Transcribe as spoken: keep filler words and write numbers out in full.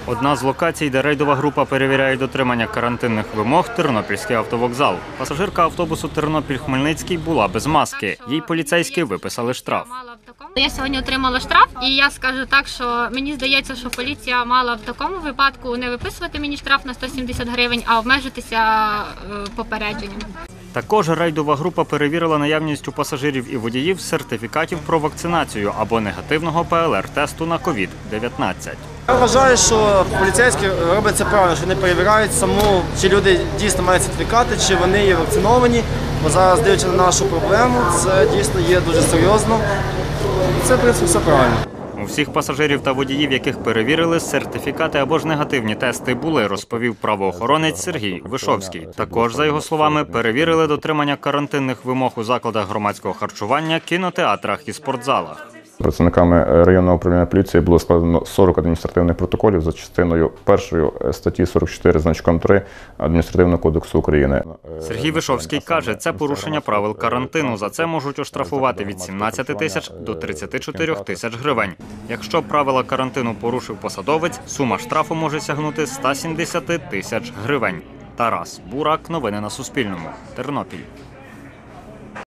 Одна з локацій, де рейдова група перевіряє дотримання карантинних вимог – Тернопільський автовокзал. Пасажирка автобусу Тернопіль-Хмельницький була без маски. Їй поліцейські виписали штраф. Я сьогодні отримала штраф, і я скажу так, що мені здається, що поліція мала в такому випадку не виписувати мені штраф на сто сімдесят гривень, а обмежитися попередженням. Також рейдова група перевірила наявність у пасажирів і водіїв сертифікатів про вакцинацію або негативного пе ел ер тесту на ковід дев'ятнадцять. Я вважаю, що поліцейські роблять це правильно, що вони перевіряють саму, чи люди дійсно мають сертифікати, чи вони є вакциновані. Бо зараз, дивлячись на нашу проблему, це дійсно є дуже серйозно. Це, в принципі, все правильно. У всіх пасажирів та водіїв, яких перевірили, сертифікати або ж негативні тести були, розповів правоохоронець Сергій Вишовський. Також, за його словами, перевірили дотримання карантинних вимог у закладах громадського харчування, кінотеатрах і спортзалах. Працівниками районного управління поліції було складено сорок адміністративних протоколів за частиною першої статті сорок чотири значком три Адміністративного кодексу України. Сергій Вишовський каже, це порушення правил карантину. За це можуть оштрафувати від сімнадцяти тисяч до тридцяти чотирьох тисяч гривень. Якщо правила карантину порушив посадовець, сума штрафу може сягнути ста сімдесяти тисяч гривень. Тарас Бурак. Новини на Суспільному. Тернопіль.